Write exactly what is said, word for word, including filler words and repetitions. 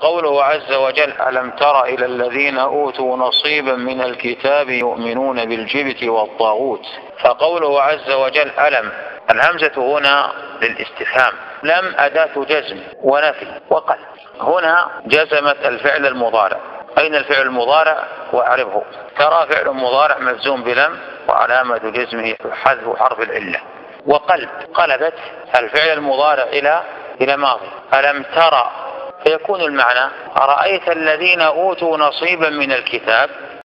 فقوله عز وجل ألم تر إلى الذين أوتوا نصيبا من الكتاب يؤمنون بالجبت والطاغوت. فقوله عز وجل ألم، الهمزة هنا للاستفهام، لم أداة جزم ونفي وقلب. هنا جزمت الفعل المضارع. أين الفعل المضارع؟ وأعرفه. ترى فعل مضارع مجزوم بلم وعلامة جزمه حذف حرف العلة. وقلب، قلبت الفعل المضارع إلى إلى ماضي. ألم ترى، فيكون المعنى أرأيت الذين أوتوا نصيبا من الكتاب